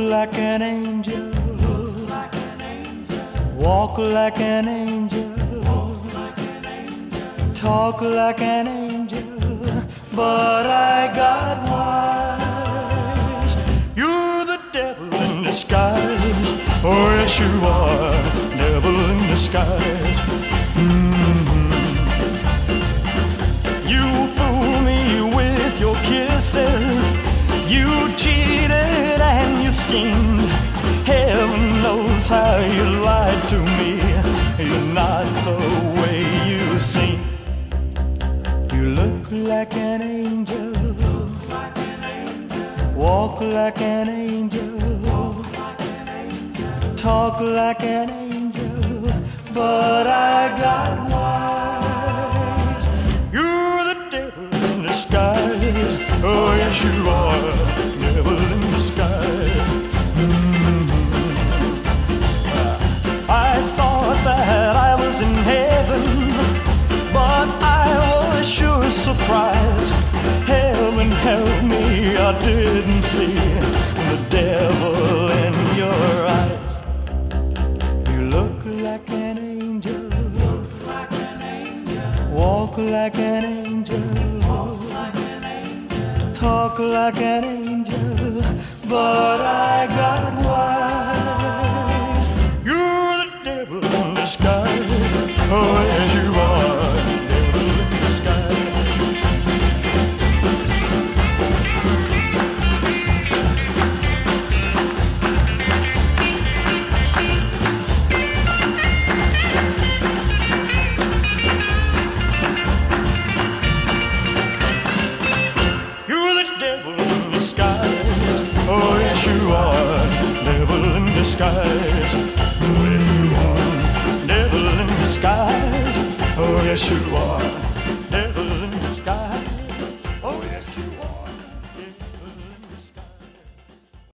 like an angel, walk like an angel, talk like an angel, but I got wise. You're the devil in disguise, oh yes you are, devil in disguise. You fool me with your kisses, you cheated and you schemed. Heaven knows how you lied to me. You're not the way you seem. You look like an angel, walk like an angel, talk like an angel, but I got wise. You're the devil in disguise, oh yes you are, devil in disguise. I thought that I was in heaven, but I was sure surprised. Heaven help me, I didn't see the devil in your eyes. You look like an angel, walk like an angel, talk like an angel, but I got wise. You're the devil in disguise, oh yes you are, devil in disguise. You're the devil in disguise, oh yes you are, devil in disguise. Oh yes you are, devil in disguise, oh yes you are.